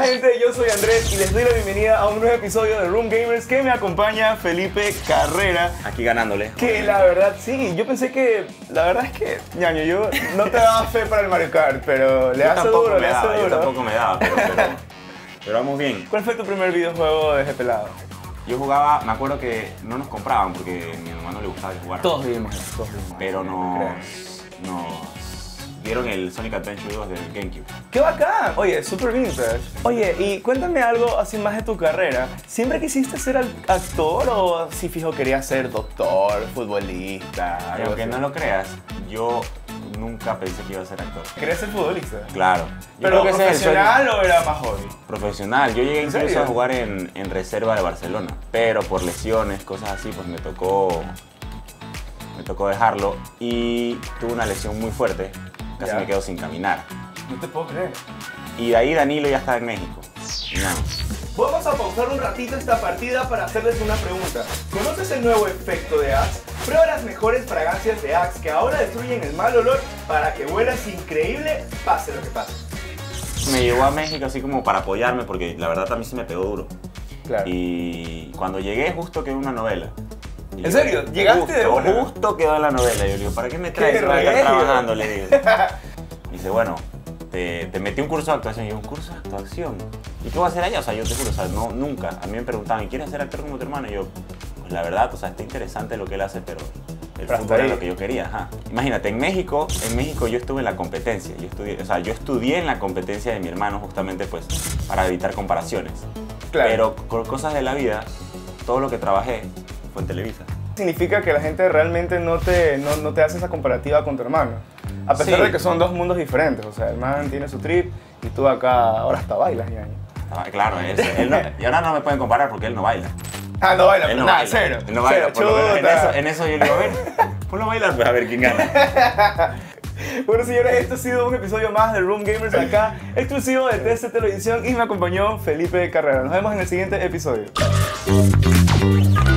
Hola gente, yo soy Andrés y les doy la bienvenida a un nuevo episodio de Room Gamers que me acompaña Felipe Carrera. Aquí ganándole. Que la verdad, sí, yo pensé que, la verdad es que, ñaño, yo no te daba fe para el Mario Kart, pero le hace duro, le hace duro. Yo tampoco me daba, pero vamos bien. ¿Cuál fue tu primer videojuego de ese pelado? Yo jugaba, me acuerdo que no nos compraban porque a mi hermano le gustaba jugar. Todos vivimos eso, todos vivimos. Pero nos dieron el Sonic Adventure 2 del GameCube. ¡Qué bacán! Oye, super vintage. Oye, y cuéntame algo así más de tu carrera. ¿Siempre quisiste ser actor o si fijo querías ser doctor, futbolista? Y aunque no lo creas, yo nunca pensé que iba a ser actor. ¿Querías ser futbolista? Claro. ¿Pero profesional o era más hobby? Profesional. Yo llegué incluso serio? a jugar en reserva de Barcelona. Pero por lesiones, cosas así, pues me tocó dejarlo y tuve una lesión muy fuerte. Casi Ya. me quedo sin caminar. No te puedo creer. Y de ahí Danilo ya está en México. No. Vamos a pausar un ratito esta partida para hacerles una pregunta. ¿Conoces el nuevo efecto de Axe? Prueba las mejores fragancias de Axe que ahora destruyen el mal olor para que huelas increíble, pase lo que pase. Me llevó a México así como para apoyarme porque la verdad a mí sí me pegó duro. Claro. Y cuando llegué justo quedó una novela. Y ¿En serio? ¿Llegaste de una? Justo quedó en la novela. Yo le digo, ¿para qué me traes? ¡Qué Voy a estar regio! trabajando, le digo. Y dice, bueno, te metí un curso de actuación. Y yo, ¿un curso de actuación? ¿Y qué voy a hacer allá? O sea, yo te juro, o sea, no, nunca. A mí me preguntaban, ¿quieres ser actor como tu hermano? Y yo, pues la verdad, o sea, está interesante lo que él hace, pero el fútbol era lo que yo quería. Ajá. Imagínate, en México yo estuve en la competencia. Yo estudié en la competencia de mi hermano justamente pues para evitar comparaciones. Claro. Pero con cosas de la vida, todo lo que trabajé fue en Televisa. Significa que la gente realmente no te hace esa comparativa con tu hermano. A pesar Sí. de que son dos mundos diferentes. O sea, el man tiene su trip y tú acá ahora hasta bailas, ñaño. Claro, y ahora no me pueden comparar porque él no baila. Ah, no baila, Él no nada, baila. cero. Él no baila. Cero, Por lo menos chuta. en eso yo le digo, a ver, ponlo a bailar, pues a ver quién gana. Bueno, señores, esto ha sido un episodio más de Room Gamers acá, exclusivo de TC Televisión, y me acompañó Felipe Carrera. Nos vemos en el siguiente episodio.